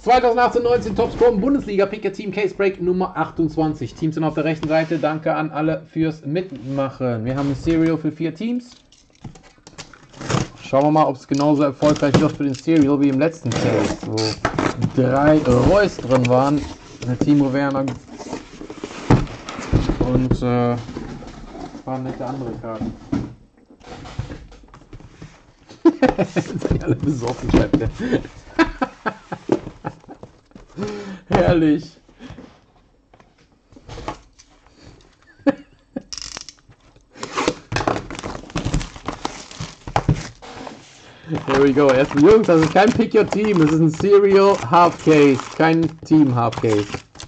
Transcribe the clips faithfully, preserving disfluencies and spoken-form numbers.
zweitausendachtzehn neunzehn Topscore Bundesliga Picker Team Case Break Nummer achtundzwanzig. Teams sind auf der rechten Seite. Danke an alle fürs Mitmachen. Wir haben ein Serial für vier Teams. Schauen wir mal, ob es genauso erfolgreich wird für den Serial wie im letzten Case, wo drei Reus drin waren. Eine Timo Werner und äh, waren nette andere Karten. Sind die alle besorgt, schreibt der. Herrlich. Here we go. Erstmal, Jungs, das ist kein Pick Your Team, das ist ein Serial Half Case, kein Team Half Case.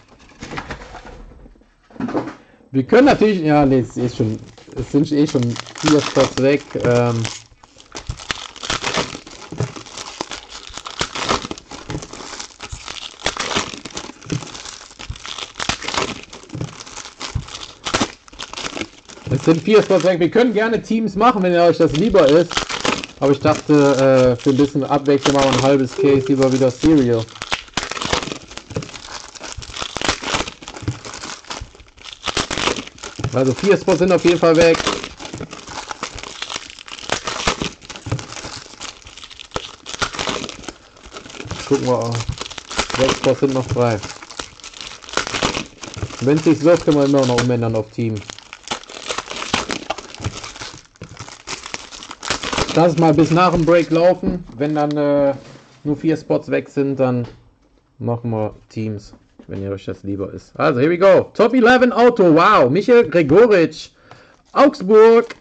Wir können natürlich, ja, nee, es ist schon, es sind eh schon vier Spots weg. Ähm, es sind vier Spots weg. Wir können gerne Teams machen, wenn euch das lieber ist. Aber ich dachte, äh, für ein bisschen Abwechslung machen wir ein halbes Case, lieber wieder Serial. Also vier Spots sind auf jeden Fall weg. Gucken wir auch. Sechs Spots sind noch frei. Wenn es sich wirft, können wir immer noch umändern auf Team. Lass es mal bis nach dem Break laufen. Wenn dann äh, nur vier Spots weg sind, dann machen wir Teams, wenn ihr euch das lieber ist. Also, here we go. Top elf Auto. Wow. Michael Gregoritsch. Augsburg.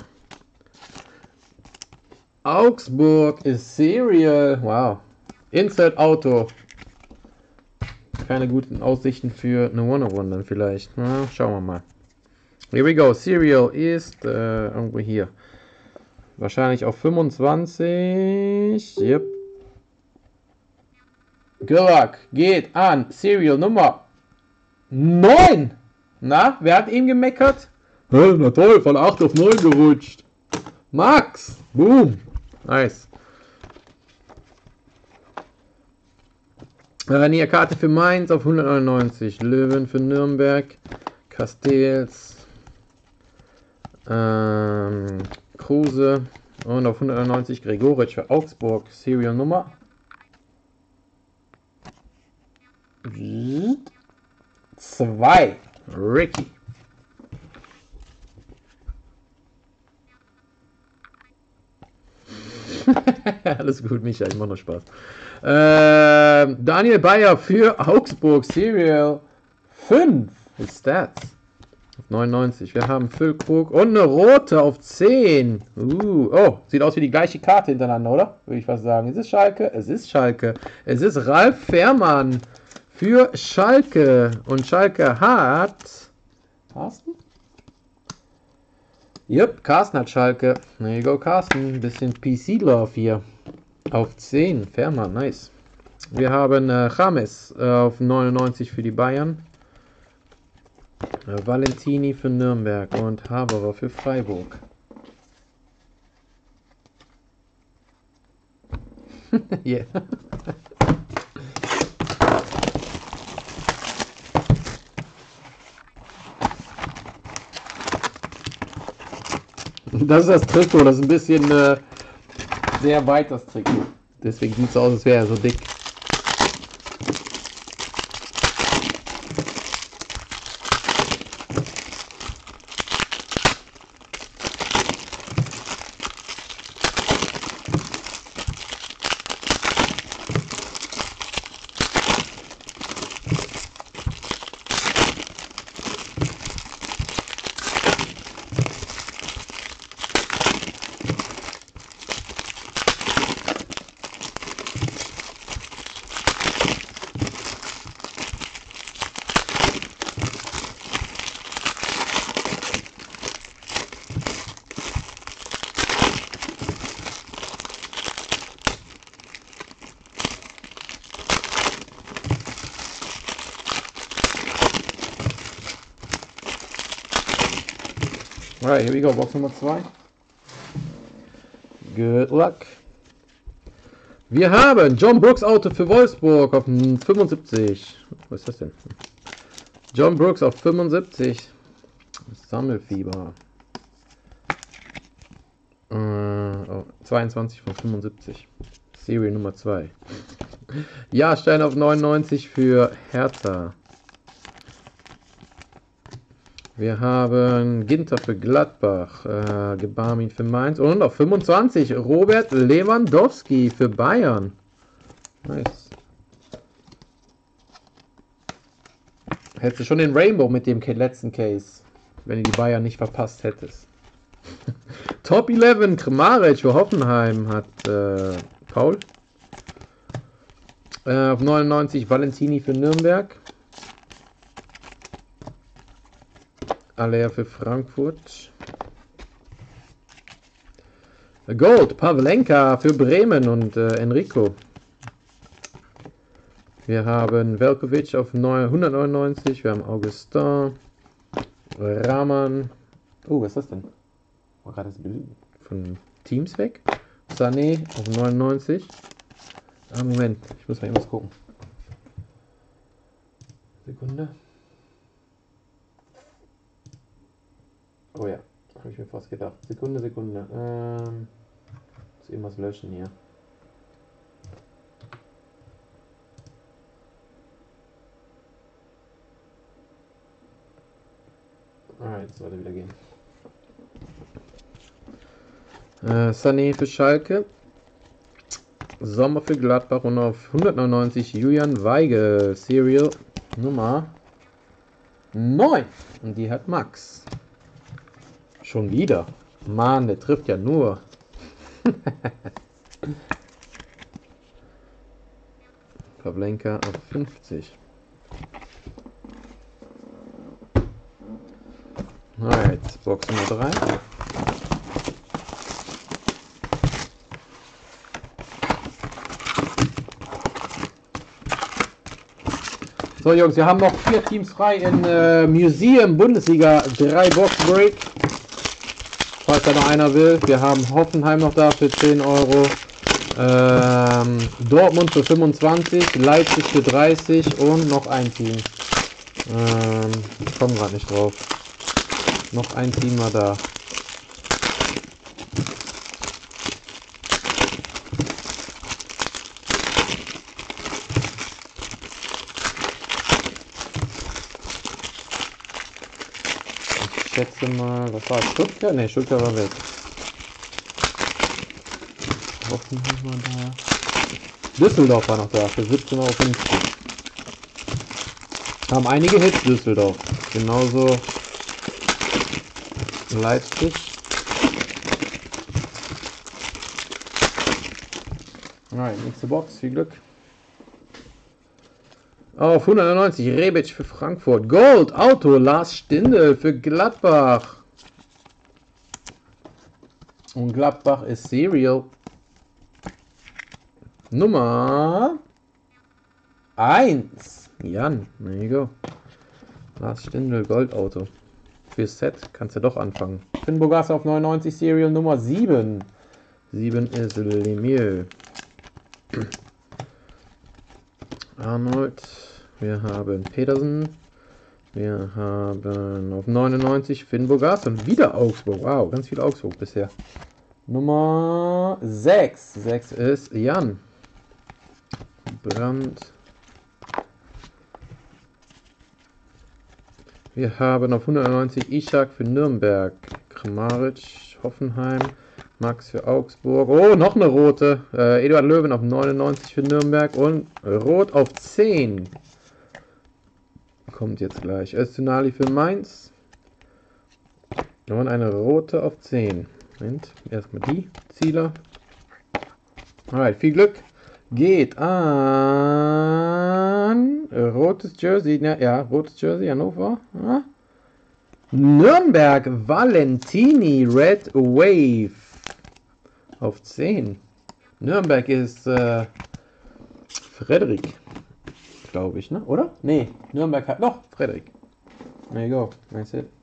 Augsburg ist Serial. Wow. Insert Auto. Keine guten Aussichten für eine one-on-one dann vielleicht. Na, schauen wir mal. Here we go. Serial ist äh, irgendwo hier. Wahrscheinlich auf fünfundzwanzig. Yep. Gilak geht an Serial Nummer neun. Na, wer hat ihm gemeckert? Na toll, von acht auf neun gerutscht. Max. Boom. Nice. Ranier Karte für Mainz auf hundertneunundneunzig. Löwen für Nürnberg. Castells. Ähm... Kruse und auf hundertneunzig Gregoritsch für Augsburg. Serial Nummer zwei. Ricky. Alles gut, Micha, ich mach noch Spaß. Äh, Daniel Bayer für Augsburg. Serial fünf. Stats. Auf neunundneunzig. Wir haben Füllkrug und eine rote auf zehn. Uh, oh, sieht aus wie die gleiche Karte hintereinander, oder? Würde ich was sagen. Es ist Schalke. Es ist Schalke. Es ist Ralf Fährmann für Schalke. Und Schalke hat... Carsten? Jupp, Carsten hat Schalke. There you go, Carsten. Ein bisschen P C-Love hier. Auf zehn. Fährmann, nice. Wir haben äh, James äh, auf neunundneunzig für die Bayern. Valentini für Nürnberg und Haberer für Freiburg. Yeah. Das ist das Trikot, das ist ein bisschen äh, sehr weit, das Trikot. Deswegen sieht es aus, als wäre er so dick. Alright, here we go, Box Nummer zwei. Good luck. Wir haben John Brooks Auto für Wolfsburg auf fünfundsiebzig. Was ist das denn? John Brooks auf fünfundsiebzig. Sammelfieber. Äh, oh, zweiundzwanzig von fünfundsiebzig. Serie Nummer zwei. Jahrstein auf neunundneunzig für Hertha. Wir haben Ginter für Gladbach, äh, Gebarmin für Mainz und auf fünfundzwanzig Robert Lewandowski für Bayern. Nice. Hättest du schon den Rainbow mit dem letzten Case, wenn du die Bayern nicht verpasst hättest. Top elf, Kramaric für Hoffenheim hat äh, Paul. Äh, auf neunundneunzig Valentini für Nürnberg. Aller für Frankfurt. Gold, Pavlenka für Bremen und äh, Enrico. Wir haben Velkovic auf hundertneunundneunzig. Wir haben Augustin. Rahman. Oh, was ist das denn? War gerade das Bild von Teams weg. Sané auf neunundneunzig. Ah, Moment. Ich muss mal irgendwas gucken. Sekunde. Oh ja, habe ich mir fast gedacht. Sekunde, Sekunde. Ähm, muss irgendwas löschen hier. Ah, jetzt sollte wieder gehen. Äh, Sané für Schalke. Sommer für Gladbach und auf hundertneunundneunzig Julian Weigel. Serial Nummer neun. Und die hat Max. Schon wieder. Mann, der trifft ja nur. Pavlenka auf fünfzig. Alright, Box Nummer drei. So Jungs, wir haben noch vier Teams frei in äh, Museum Bundesliga drei Box Break. Falls da noch einer will. Wir haben Hoffenheim noch da für zehn Euro. Ähm, Dortmund für fünfundzwanzig. Leipzig für dreißig. Und noch ein Team. Ähm, ich komme gerade nicht drauf. Noch ein Team mal da. Ich schätze mal, was war das? Stuttgart? Ne, Stuttgart war weg. Hoffenheim war da. Düsseldorf war noch da für siebzehn Euro fünfzig. Haben einige Hits Düsseldorf. Genauso Leipzig. Alright, nächste Box. Viel Glück. Auf hundertneunzig Rebic für Frankfurt. Gold Auto Lars Stindl für Gladbach. Und Gladbach ist Serial Nummer eins. Jan, there you go. Lars Stindl Gold Auto. Für Set kannst du doch anfangen. Finn Bogasse auf neunundneunzig Serial Nummer sieben. sieben ist Lemieux. Arnold, wir haben Petersen, wir haben auf neunundneunzig Finn Bogasse und wieder Augsburg. Wow, ganz viel Augsburg bisher. Nummer sechs. sechs ist Jan. Brandt. Wir haben auf hundertneunzig Ishak für Nürnberg. Kramaric, Hoffenheim. Max für Augsburg. Oh, noch eine rote. Äh, Eduard Löwen auf neunundneunzig für Nürnberg. Und rot auf zehn. Kommt jetzt gleich. Öztunali für Mainz. Und eine rote auf zehn. Moment, erstmal die Zieler. Alright, viel Glück. Geht an rotes Jersey. Ja, ja rotes Jersey, Hannover. Ja. Nürnberg, Valentini, Red Wave. Auf zehn. Nürnberg ist äh, Frederik. Glaube ich, ne? Oder? Nee, Nürnberg hat noch Frederik. There you go. That's it.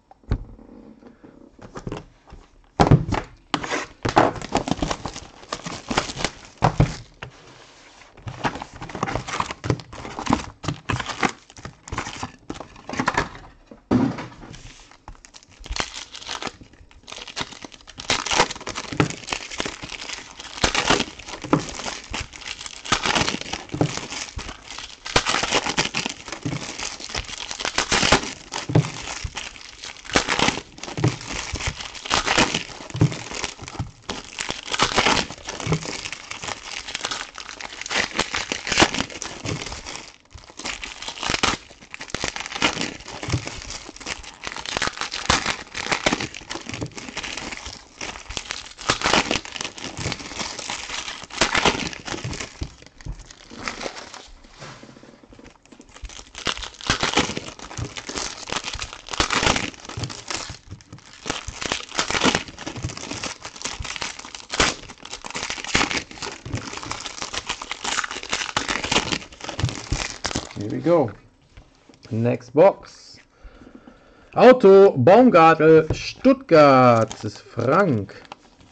Here we go. Next box. Auto Baumgartel Stuttgart. Das ist Frank.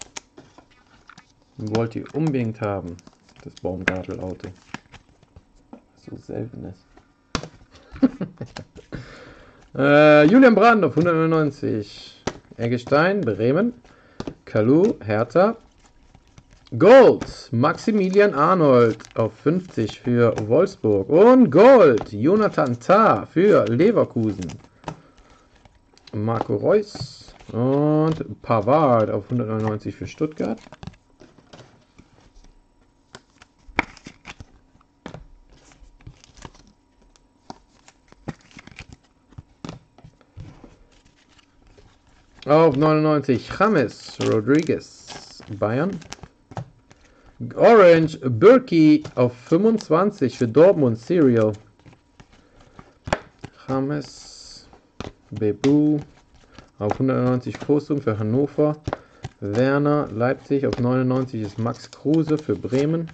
Wollt ihr unbedingt haben, das Baumgartel-Auto. So selten ist. äh, Julian Brandt auf hundertneunundneunzig. Eggestein, Bremen. Kalu, Hertha. Gold, Maximilian Arnold auf fünfzig für Wolfsburg. Und Gold, Jonathan Tah für Leverkusen. Marco Reus und Pavard auf hundertneunundneunzig für Stuttgart. Auf neunundneunzig James Rodriguez, Bayern. Orange Birki auf fünfundzwanzig für Dortmund, Serial. James Bebu auf hundertneunzig Fosum für Hannover. Werner Leipzig auf neunundneunzig ist Max Kruse für Bremen.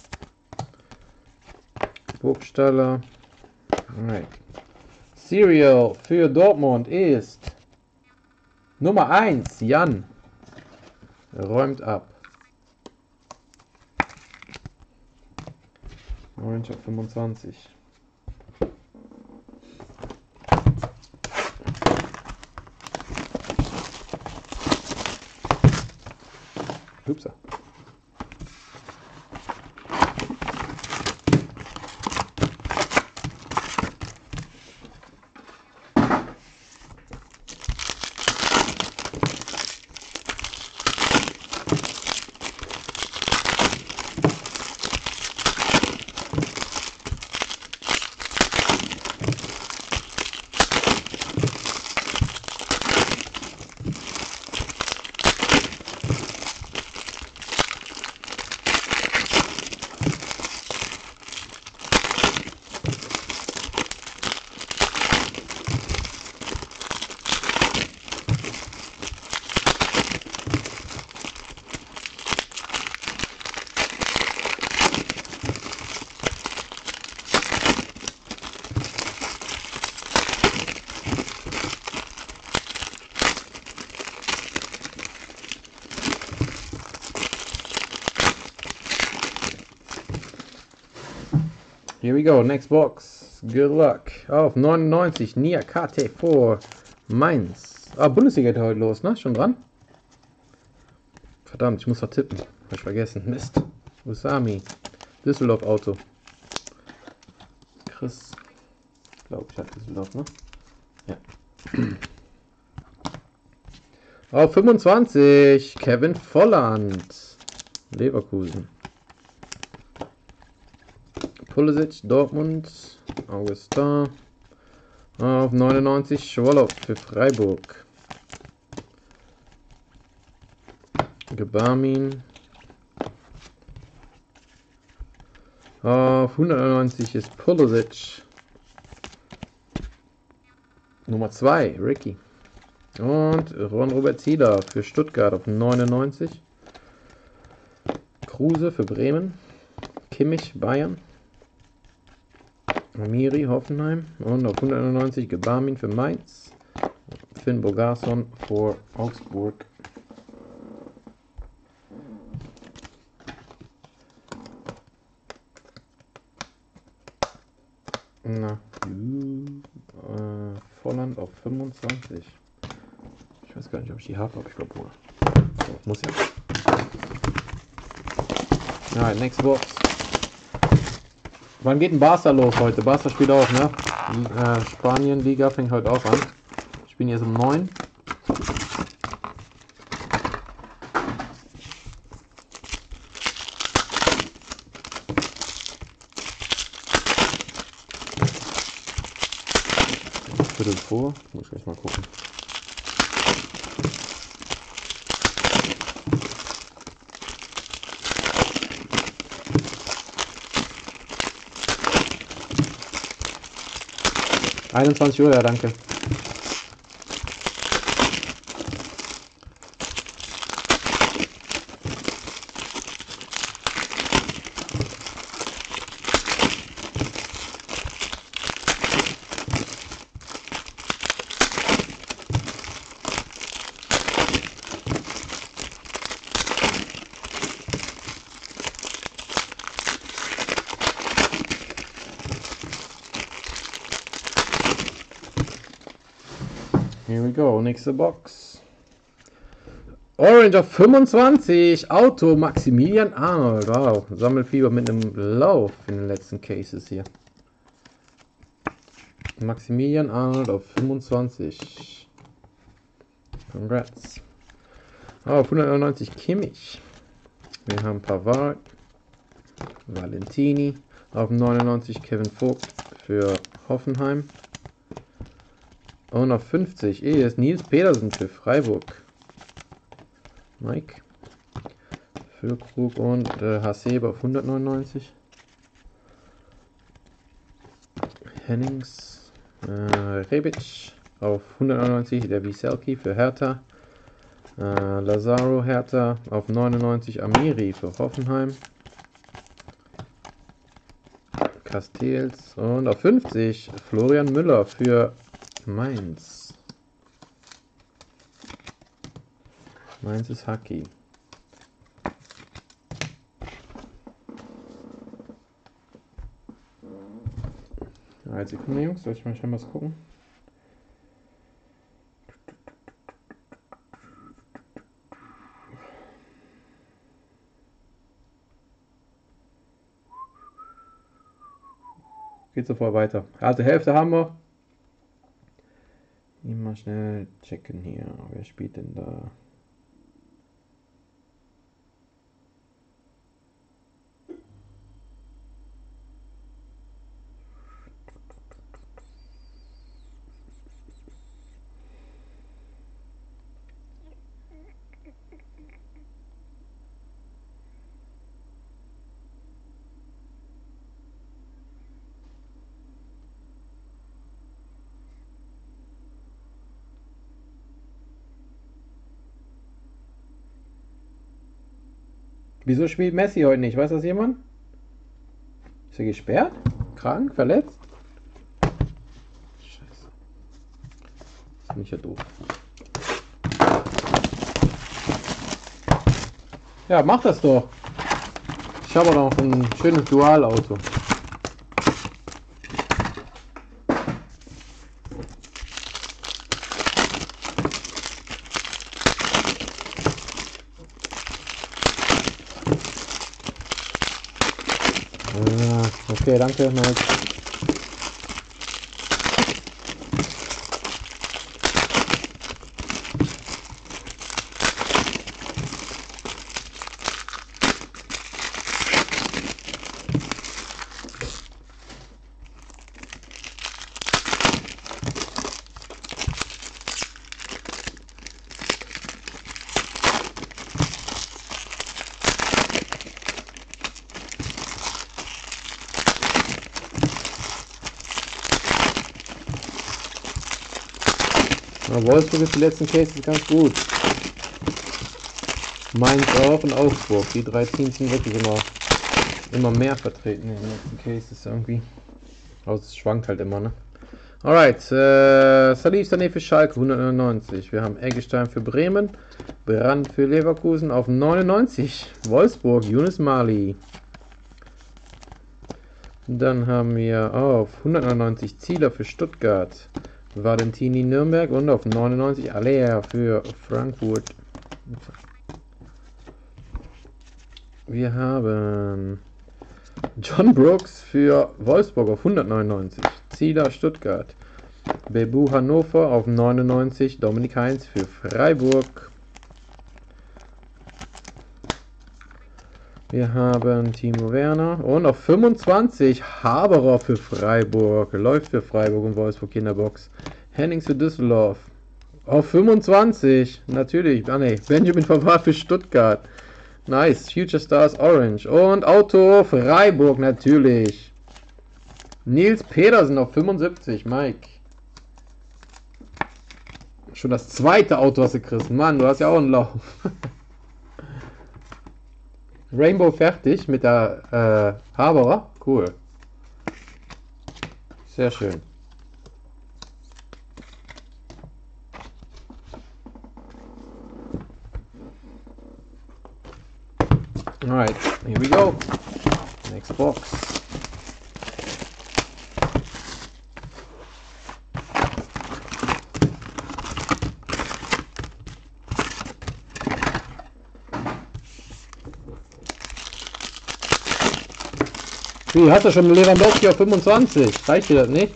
Burgstaller. Alright. Serial für Dortmund ist Nummer eins, Jan. Räumt ab. Orange auf fünfundzwanzig. Upsa. Here we go, next box. Good luck. Auf neunundneunzig, Nia K T vier, Mainz. Ah, Bundesliga geht heute los, ne? Schon dran? Verdammt, ich muss noch tippen. Hab ich vergessen. Mist. Usami. Düsseldorf Auto. Chris. Ich glaube, ich hatte Düsseldorf, ne? Ja. Auf fünfundzwanzig, Kevin Volland. Leverkusen. Pulisic, Dortmund, Augustin. Auf neunundneunzig, Schwolow für Freiburg. Gebarmin. Auf hundertneunzig ist Pulisic. Nummer zwei, Ricky. Und Ron-Robert Zieler für Stuttgart auf neunundneunzig. Kruse für Bremen. Kimmich, Bayern. Amiri, Hoffenheim. Und auf hundertneunundneunzig Gebarmin für Mainz. Finn Bogason für Augsburg. Na, äh, Volland auf fünfundzwanzig. Ich weiß gar nicht, ob ich die habe, aber ich glaube wohl. So, muss ja. Alright, next box. Wann geht ein Barca los heute? Barca spielt auch, ne? Äh, Spanien Liga fängt heute auch an. Spielen jetzt um neun. Viertel vor. Muss ich gleich mal gucken. einundzwanzig Uhr, ja, danke. Here we go, nächste Box. Orange auf fünfundzwanzig, Auto Maximilian Arnold. Wow, Sammelfieber mit einem Lauf in den letzten Cases hier. Maximilian Arnold auf fünfundzwanzig. Congrats. Oh, auf hundertneunundneunzig Kimmich. Wir haben Pavard, Valentini. Auf neunundneunzig Kevin Vogt für Hoffenheim. Und auf fünfzig eh, ist Nils Pedersen für Freiburg. Mike. Füllkrug und äh, Hasebe auf hundertneunundneunzig. Hennings. Äh, Rebic auf hundertneunundneunzig. Der Wieselki für Hertha. Äh, Lazaro Hertha auf neunundneunzig. Amiri für Hoffenheim. Castells und auf fünfzig Florian Müller für Mainz. Mainz ist Haki. Eine Sekunde, Jungs, soll ich mal schon was gucken? Geht sofort weiter. Also Hälfte haben wir. Mal schnell checken hier. Wer spielt denn da? Wieso spielt Messi heute nicht? Weiß das jemand? Ist er gesperrt? Krank? Verletzt? Scheiße. Das finde ich ja doof. Ja, mach das doch. Ich habe noch ein schönes Dualauto. Okay, danke, Mike. Ja, Wolfsburg ist die letzten Cases ganz gut. Mainz auch und Augsburg. Die drei Teams sind wirklich immer, immer mehr vertreten in den letzten Cases irgendwie. Aber es schwankt halt immer, ne? Alright, äh, Salif Sané für Schalke, hundertneunundneunzig. Wir haben Eggestein für Bremen, Brandt für Leverkusen auf neunundneunzig. Wolfsburg, Yunus Mali. Dann haben wir auf hundertneunundneunzig Zieler für Stuttgart, Valentini Nürnberg und auf neunundneunzig Alea für Frankfurt. Wir haben John Brooks für Wolfsburg auf hundertneunundneunzig, Zieler Stuttgart, Bebu Hannover auf neunundneunzig, Dominik Heinz für Freiburg. Wir haben Timo Werner und auf fünfundzwanzig Haberer für Freiburg. Läuft für Freiburg und Wolfsburg Kinderbox. Hennings für Düsseldorf. Auf fünfundzwanzig. Natürlich. Ah ne. Benjamin Pavard für Stuttgart. Nice. Future Stars Orange. Und Auto Freiburg natürlich. Nils Pedersen auf fünfundsiebzig. Mike. Schon das zweite Auto hast du, Chris. Mann, du hast ja auch einen Lauf. Rainbow fertig mit der äh, Haberer. Cool. Sehr schön. Alright, here we go. Next box. Wie, hast du schon einen Lewandowski auf fünfundzwanzig? Reicht dir das nicht?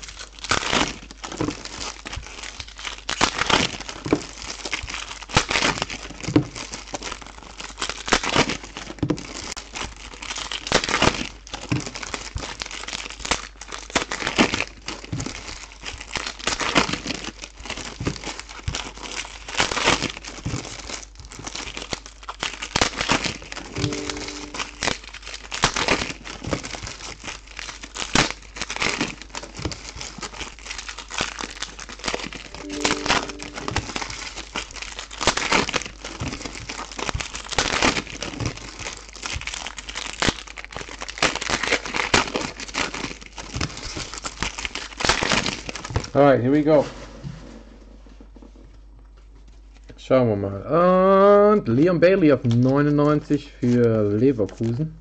Alright, here we go. Schauen wir mal. Und Leon Bailey auf neunundneunzig für Leverkusen.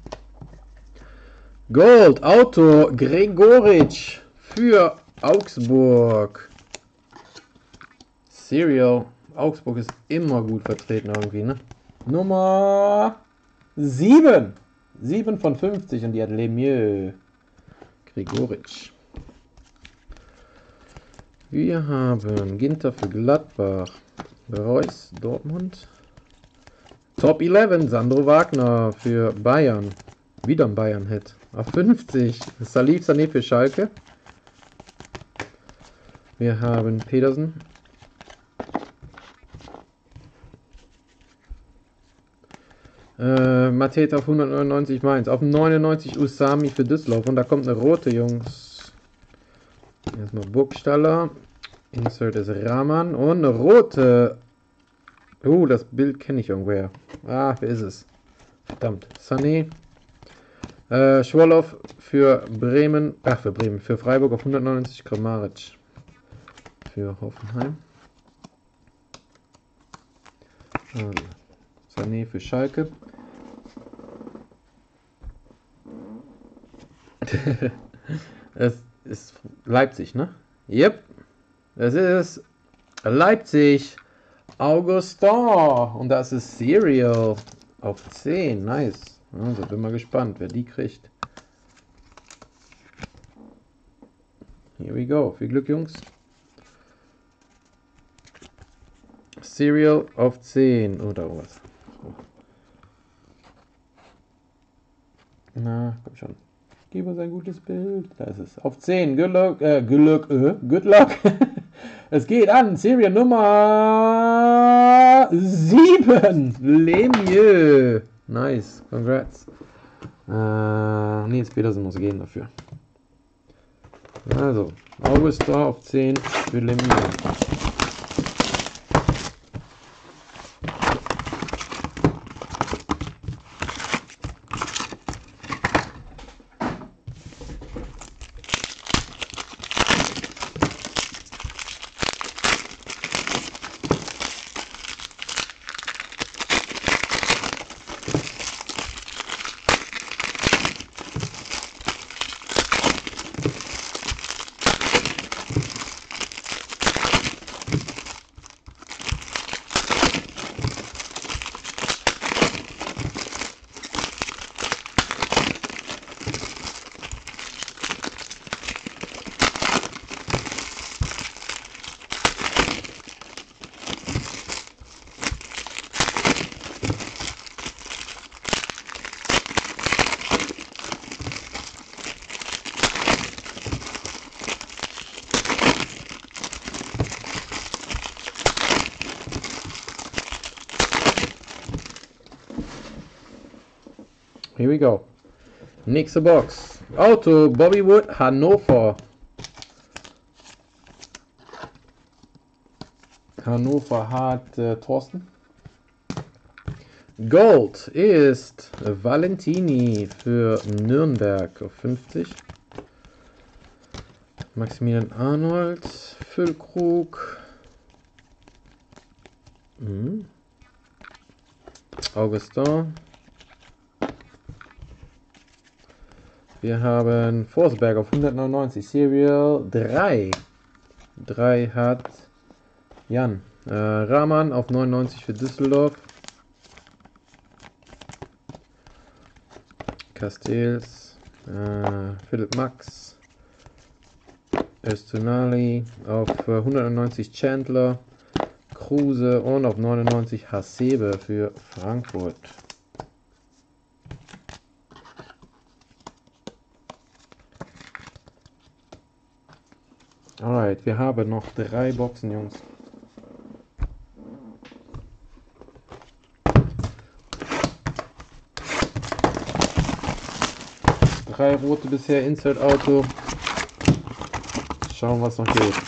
Gold, Auto, Gregoritsch für Augsburg. Serial. Augsburg ist immer gut vertreten irgendwie, ne? Nummer sieben. sieben von fünfzig und die hat Lemieux. Gregoritsch. Wir haben Ginter für Gladbach, Reus, Dortmund, Top elf, Sandro Wagner für Bayern, wieder ein Bayern-Hit, auf fünfzig, Salif Sané für Schalke, wir haben Pedersen, äh, Mateta auf hundertneunundneunzig Mainz, auf neunundneunzig Usami für Düsseldorf und da kommt eine rote, Jungs. Erstmal Burgstaller. Insert ist Rahman. Und eine rote. Oh, das Bild kenne ich irgendwoher. Ah, wer ist es? Verdammt. Sané. Äh, Schwolow für Bremen. Ach, für Bremen. Für Freiburg auf hundertneunzig. Kramaric. Für Hoffenheim. Also, Sané für Schalke. Es ist Leipzig, ne? Yep. Es ist Leipzig. Augustin. Und das ist Serial auf zehn. Nice. Also bin mal gespannt, wer die kriegt. Here we go. Viel Glück, Jungs. Serial auf zehn. Oder was? Na, komm schon. Gib uns ein gutes Bild. Da ist es. Auf zehn. Good luck. Äh, good luck. Äh, good luck. Es geht an. Serial Nummer sieben. Lemieux. Nice. Congrats. Äh, Nils Petersen muss gehen dafür. Also. August da auf zehn für Lemieux. Here we go. Nächste Box. Auto, Bobby Wood, Hannover. Hannover hat äh, Thorsten. Gold ist Valentini für Nürnberg auf fünfzig. Maximilian Arnold, Füllkrug. Mhm. Augustin. Wir haben Forsberg auf hundertneunundneunzig, Serial drei. drei hat Jan. Äh, Rahman auf neunundneunzig für Düsseldorf. Castells. Äh, Philipp Max. Östunali. Auf äh, hundertneunzig Chandler. Kruse und auf neunundneunzig Hasebe für Frankfurt. Alright, wir haben noch drei Boxen, Jungs. Drei rote bisher, Insert Auto. Schauen, was noch geht.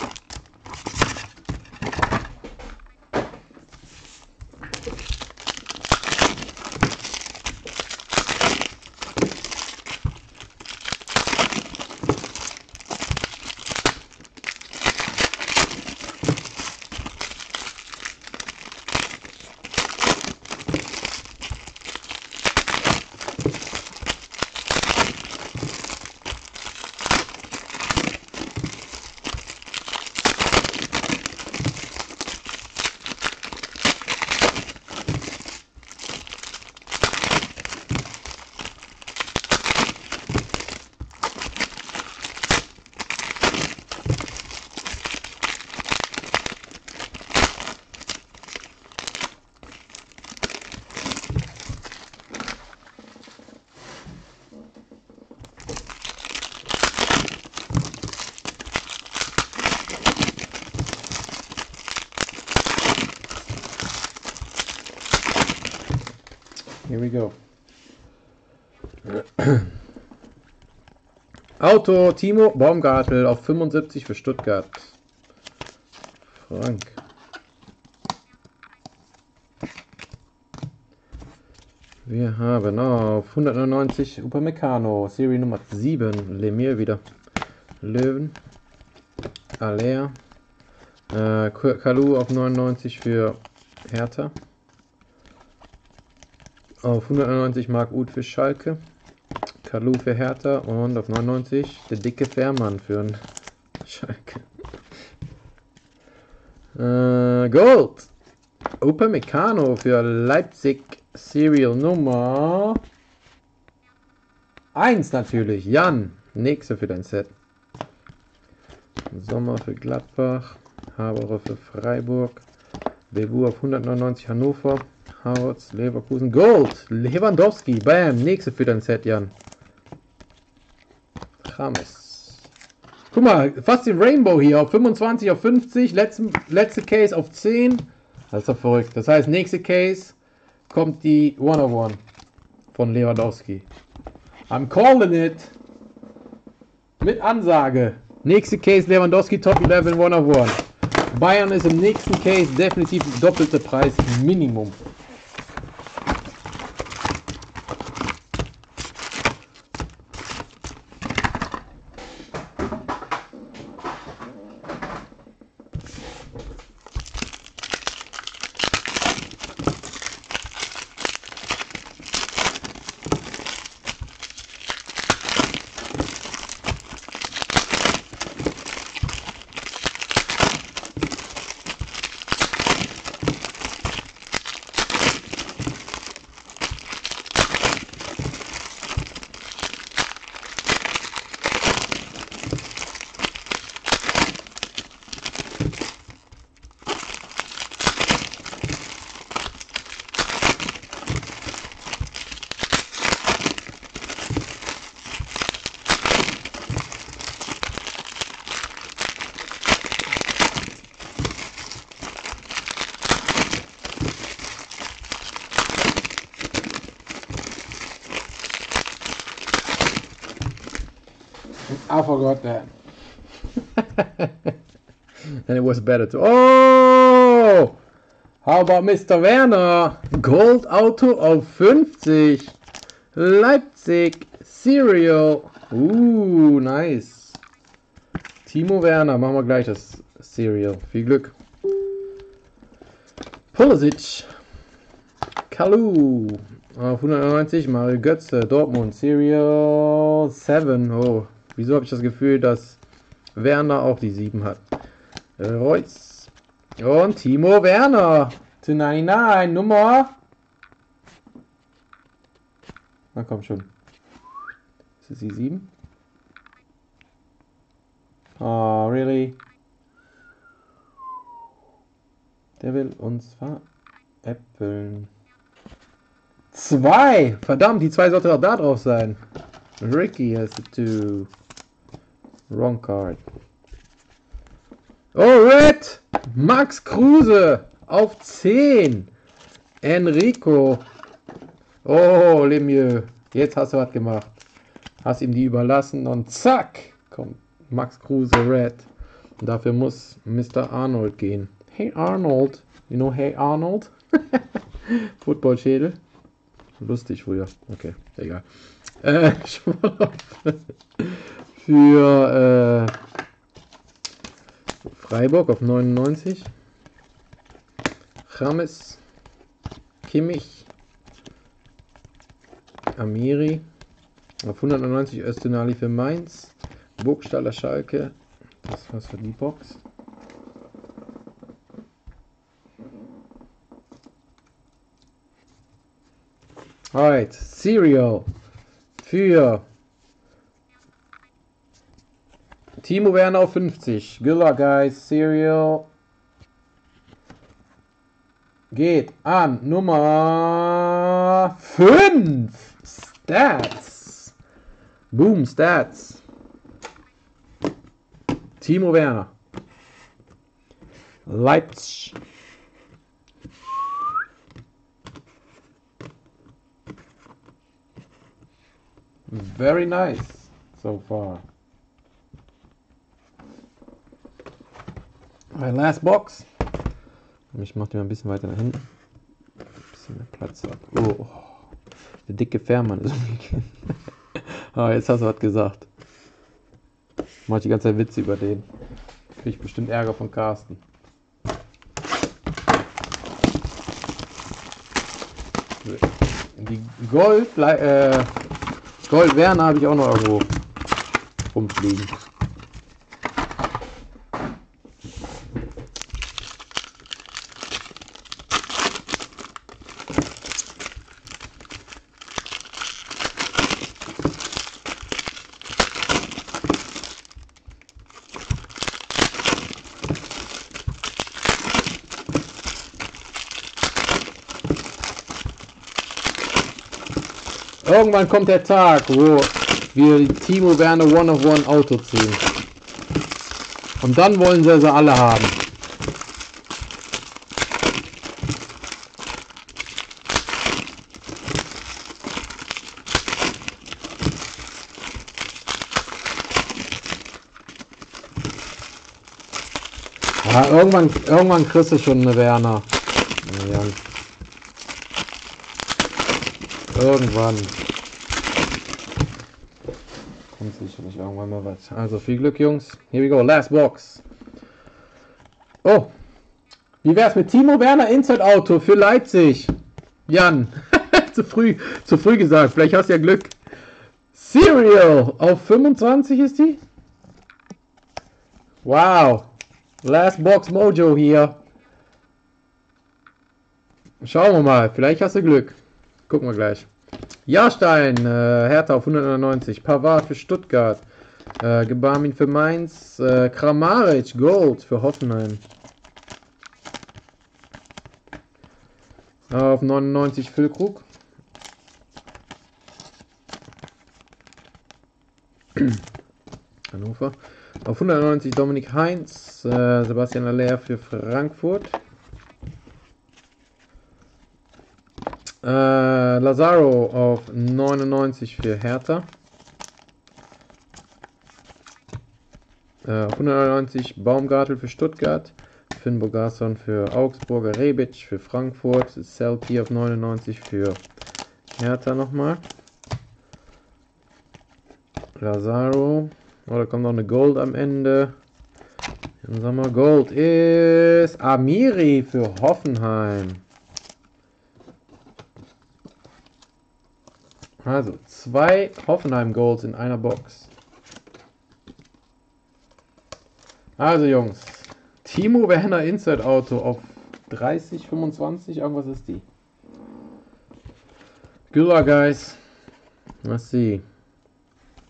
Here we go. Auto, Timo Baumgartel auf fünfundsiebzig für Stuttgart. Frank. Wir haben auf hundertneunundneunzig Upamecano, Serie Nummer sieben, Lemire wieder. Löwen. Aller. Äh, Kalu auf neunundneunzig für Hertha. Auf hundertneunundneunzig Marc Uth für Schalke. Kalu für Hertha und auf neunundneunzig der dicke Fährmann für einen Schalke. Äh, Gold. Upamecano für Leipzig. Serial Nummer eins natürlich. Jan. Nächste für dein Set. Sommer für Gladbach. Haberer für Freiburg. Bebu auf hundertneunundneunzig Hannover. Havertz, Leverkusen. Gold. Lewandowski. Bam. Nächste für dein Set, Jan. James. Guck mal, fast den Rainbow hier. Auf fünfundzwanzig, auf fünfzig. Letzte, letzte Case auf zehn. Das ist doch verrückt. Das heißt, nächste Case kommt die one oh one von Lewandowski. I'm calling it. Mit Ansage. Nächste Case Lewandowski Top elf one oh one. Bayern ist im nächsten Case definitiv doppelte Preis Minimum. I forgot that. And it was better to. Oh! How about Mister Werner? Gold Auto auf fünfzig. Leipzig Serial. Uh, nice. Timo Werner. Machen wir gleich das Serial. Viel Glück. Pulisic. Kalu. Auf hundertneunzig. Mario Götze. Dortmund. Serial sieben. Oh. Wieso habe ich das Gefühl, dass Werner auch die sieben hat? Reus. Und Timo Werner. zwei neunundneunzig. Nummer. Na komm schon. Das ist die sieben. Oh, really? Der will uns veräppeln. Zwei! Verdammt, die zwei sollte auch da drauf sein. Ricky has the two. Wrong card. Oh, Red! Max Kruse auf zehn. Enrico. Oh, Lemieux. Jetzt hast du was gemacht. Hast ihm die überlassen und zack! Kommt Max Kruse Red. Und dafür muss Mister Arnold gehen. Hey Arnold. You know Hey Arnold? Footballschädel. Lustig früher. Okay, egal. Äh, für äh, Freiburg auf neunundneunzig. James. Kimmich. Amiri. Auf hundertneunundneunzig Öztunali für Mainz. Burgstaller Schalke. Das war's für die Box. Alright, Serial für Timo Werner auf fünfzig. Good luck, guys. Serial geht an Nummer fünf. Stats. Boom, Stats. Timo Werner. Leipzig. Very nice so far. My last box. Ich mache die mal ein bisschen weiter nach hinten. Ein bisschen mehr Platz ab. Oh, der dicke Fährmann ist umgekehrt. Ah, jetzt hast du was gesagt. Ich mache die ganze Zeit Witze über den. Krieg ich bestimmt Ärger von Carsten. Die Gold, äh, Gold Werner habe ich auch noch irgendwo rumfliegen. Irgendwann kommt der Tag, wo wir die Timo Werner One of One Auto ziehen. Und dann wollen sie sie alle haben. Ja, irgendwann, irgendwann kriegst du schon eine Werner. Ja. Irgendwann. Kommt sicherlich irgendwann mal was. Also viel Glück, Jungs. Here we go. Last box. Oh. Wie wär's mit Timo Werner Inside Auto für Leipzig? Jan. zu früh, zu früh gesagt. Vielleicht hast du ja Glück. Serial. Auf fünfundzwanzig ist die? Wow. Last Box Mojo hier. Schauen wir mal. Vielleicht hast du Glück. Gucken wir gleich. Jahrstein, äh, Hertha auf hundertneunundneunzig. Pavard für Stuttgart. Äh, Gebarmin für Mainz. Äh, Kramaric, Gold für Hoffenheim. Äh, auf neunundneunzig Füllkrug. Hannover. Auf hundertneunzig Dominik Heinz. Äh, Sebastian Aller für Frankfurt. Äh, Lazaro auf neunundneunzig für Hertha. Äh, auf hundertneunzig Baumgartel für Stuttgart. Finn Bogason für Augsburger. Rebic für Frankfurt. Selke auf neunundneunzig für Hertha nochmal. Lazaro. Oh, da kommt noch eine Gold am Ende. Dann sagen wir, Gold ist Amiri für Hoffenheim. Also, zwei Hoffenheim Golds in einer Box. Also, Jungs. Timo Werner Insert Auto auf dreißig, fünfundzwanzig. Irgendwas ist die. Good luck, guys. Let's see.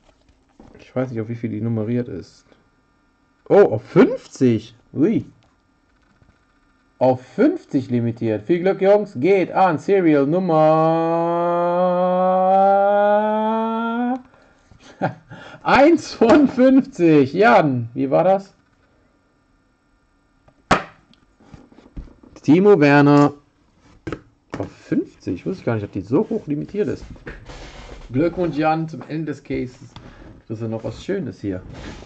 weiß nicht, auf wie viel die nummeriert ist. Oh, auf fünfzig. Ui. Auf fünfzig limitiert. Viel Glück, Jungs. Geht an Serial Nummer eins von fünfzig. Jan, wie war das? Timo Werner auf fünfzig. Ich wusste gar nicht, dass die so hoch limitiert ist. Glückwunsch, Jan, zum Ende des Cases. Das ist noch was Schönes hier.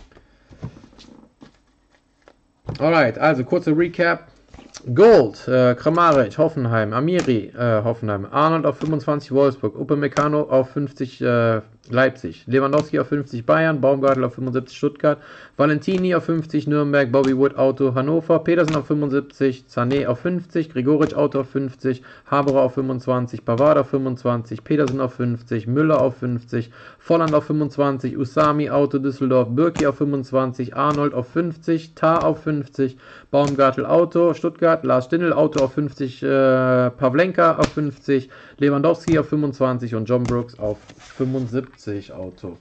Alright, also kurze Recap. Gold, äh, Kramaric, Hoffenheim, Amiri, äh, Hoffenheim, Arnold auf fünfundzwanzig, Wolfsburg, Upamecano auf fünfzig, äh, Leipzig, Lewandowski auf fünfzig, Bayern, Baumgartel auf fünfundsiebzig, Stuttgart, Valentini auf fünfzig, Nürnberg, Bobby Wood, Auto, Hannover, Petersen auf fünfundsiebzig, Sané auf fünfzig, Gregoritsch, Auto auf fünfzig, Haberer auf fünfundzwanzig, Pavard auf fünfundzwanzig, Petersen auf fünfzig, Müller auf fünfzig, Volland auf fünfundzwanzig, Usami, Auto, Düsseldorf, Birki auf fünfundzwanzig, Arnold auf fünfzig, Tah auf fünfzig, Baumgartel, Auto, Stuttgart, Lars Stindl, Auto auf fünfzig, äh, Pavlenka auf fünfzig, Lewandowski auf fünfundzwanzig und John Brooks auf fünfundsiebzig Auto.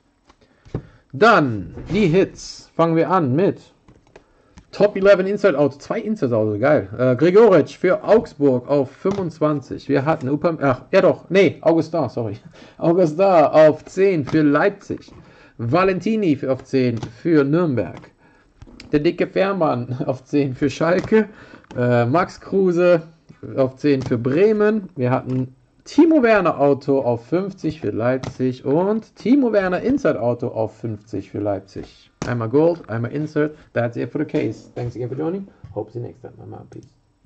Dann die Hits. Fangen wir an mit Top elf Insert Auto. Zwei Insert Auto, geil. Äh, Gregoritsch für Augsburg auf fünfundzwanzig. Wir hatten Upam, ach, ja doch, nee, Augustin, sorry. Augustin auf zehn für Leipzig. Valentini für auf zehn für Nürnberg. Der dicke Fährmann auf zehn für Schalke. Äh, Max Kruse auf zehn für Bremen. Wir hatten Timo Werner Auto auf fünfzig für Leipzig und Timo Werner Insert Auto auf fünfzig für Leipzig. Einmal Gold, einmal Insert. That's it for the case. Thanks again for joining. Hope see you next time. Peace.